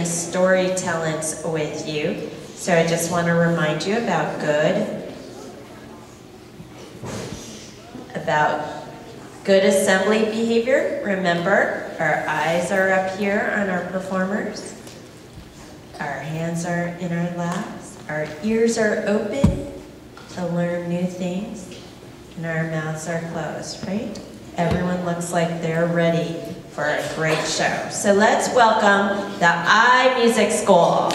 story talents with you. So I just want to remind you about good assembly behavior. Remember, our eyes are up here on our performers. Our hands are in our laps. Our ears are open to learn new things. And our mouths are closed, right? Everyone looks like they're ready for a great show. So let's welcome the Aimusic School.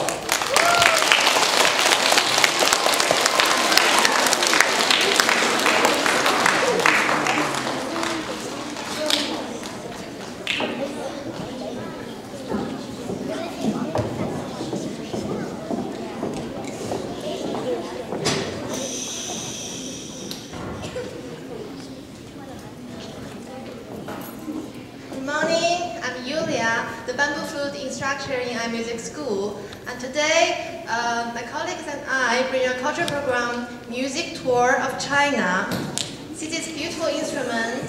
Instructor in Aimusic School, and today my colleagues and I bring a cultural program, Music Tour of China. See this beautiful instrument,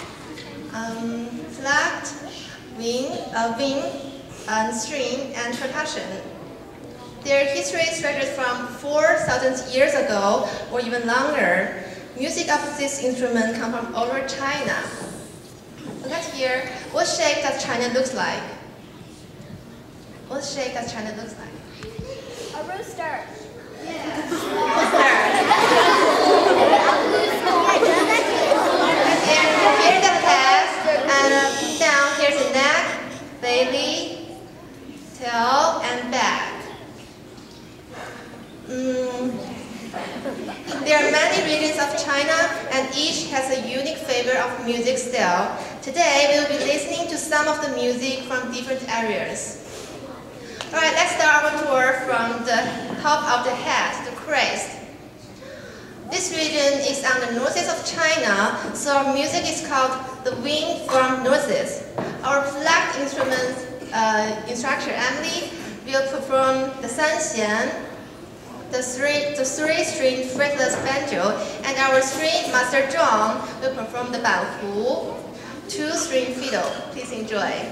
flat, wind, and string, and percussion. Their history stretches from 4,000 years ago, or even longer. Music of this instrument comes from all over China. Look at here, what shape does China look like? What shape does China look like? A rooster. Yeah. Rooster. Here's the head, and down here's the neck, belly, tail, and back. There are many regions of China, and each has a unique flavor of music style. Today, we will be listening to some of the music from different areas. Alright, let's start our tour from the top of the head, the crest. This region is on the northeast of China, so our music is called the wind from northeast. Our flat instrument instructor Emily will perform the sanxian, the three-string fretless banjo, and our string master John will perform the baofu, two-string fiddle. Please enjoy.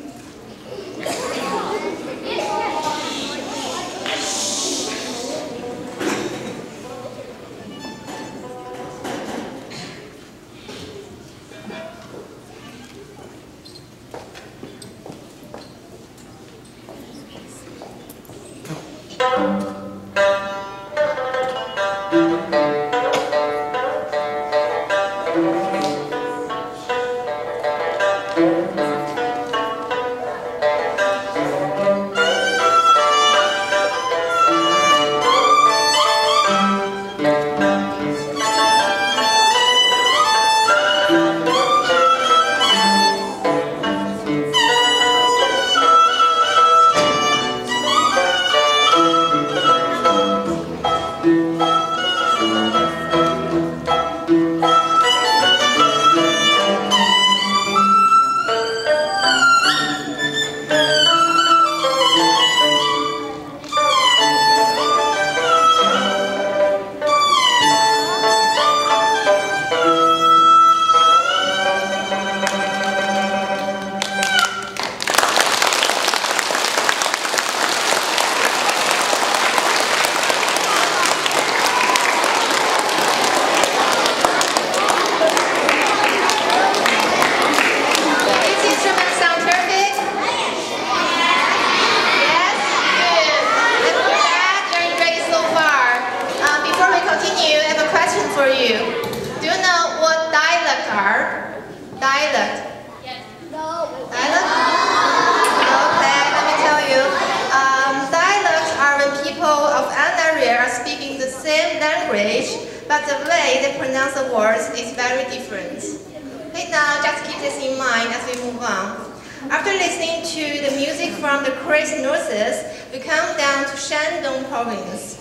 But the way they pronounce the words is very different. Okay, now just keep this in mind as we move on. After listening to the music from the crazy northeast, we come down to Shandong province.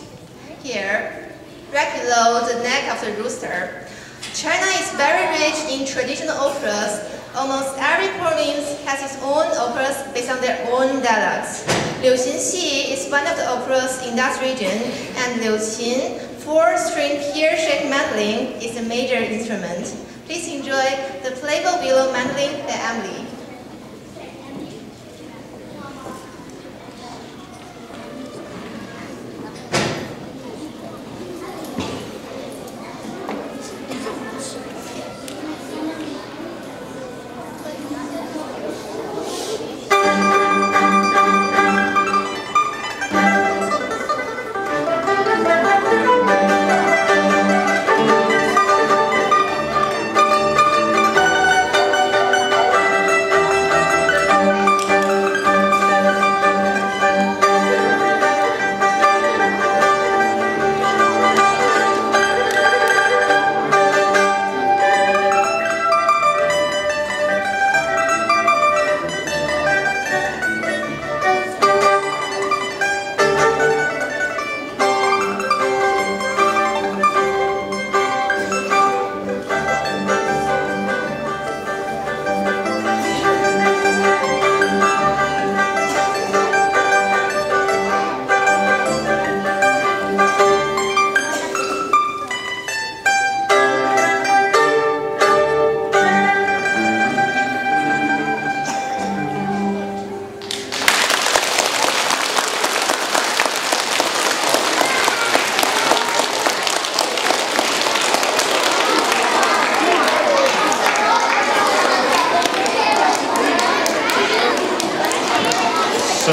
Here, right below the neck of the rooster. China is very rich in traditional operas. Almost every province has its own operas based on their own dialects. Liu Qin is one of the operas in that region, and Liu Qin, four-string pear-shaped mandolin, is a major instrument. Please enjoy the playful willow mandolin by Emily.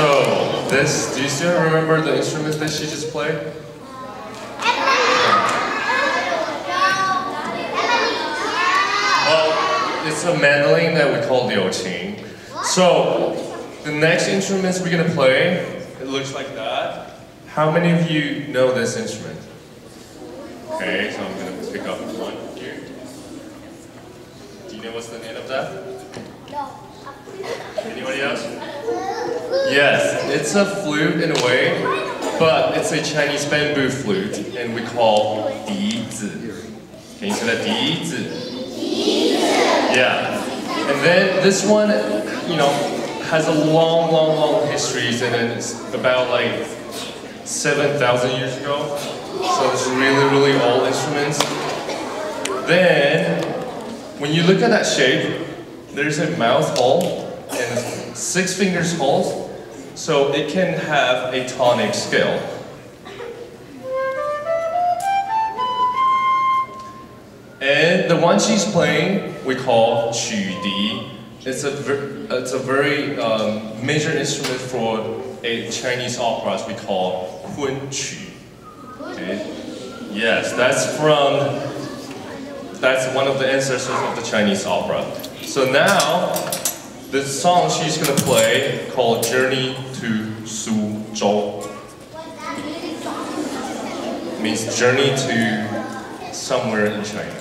So, do you still remember the instrument that she just played? Well, it's a mandolin that we call the liuqing. So, the next instruments we're gonna play, it looks like that. How many of you know this instrument? Okay, so I'm gonna pick up one here. Do you know what's the name of that? No. Anybody else? Yes, it's a flute in a way, but it's a Chinese bamboo flute, and we call dizi. Can you say that? Dizi? Yeah. And then this one, you know, has a long history, and it's about like 7,000 years ago. So it's really old instruments. Then, when you look at that shape, there's a mouth hole and 6 fingers holes, so it can have a tonic scale. And the one she's playing, we call qu di. It's a very major instrument for a Chinese operas we call kun qu. Okay. Yes, that's one of the ancestors of the Chinese opera. So now, the song she's gonna play called Journey to Suzhou means journey to somewhere in China.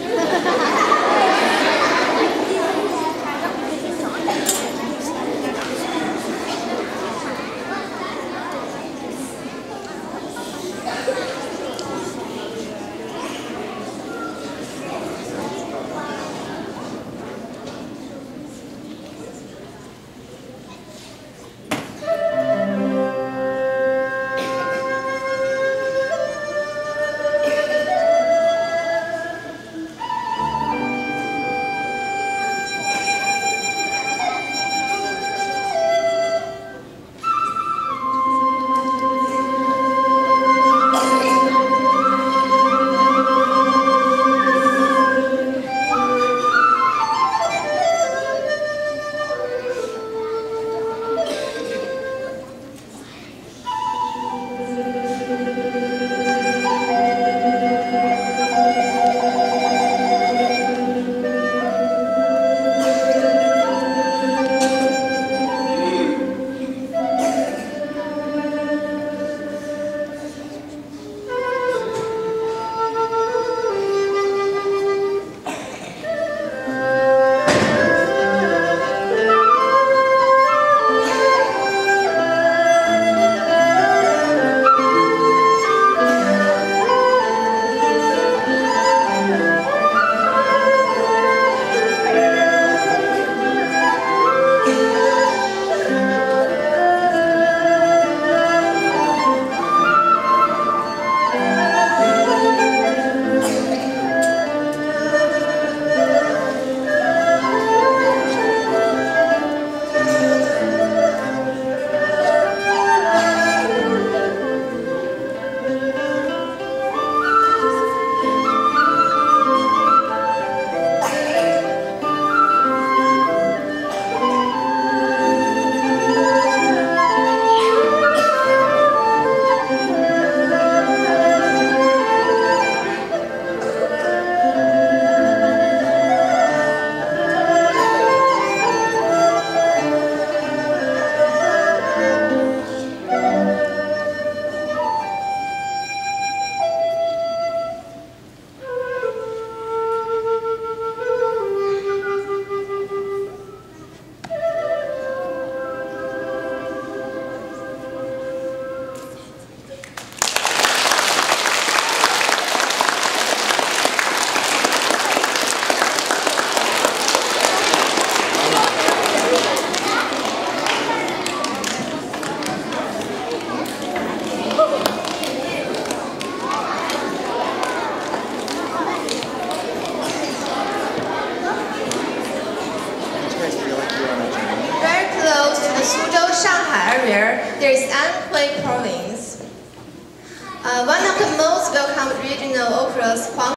there is Anhui province. One of the most welcomed regional operas,